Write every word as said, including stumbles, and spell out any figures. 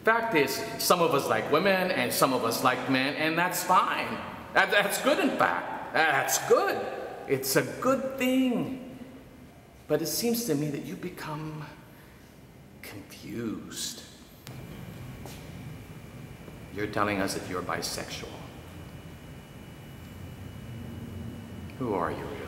fact is, some of us like women and some of us like men, and that's fine. That, that's good, in fact. That's good. It's a good thing. But it seems to me that you become confused. You're telling us that you're bisexual. Who are you, really?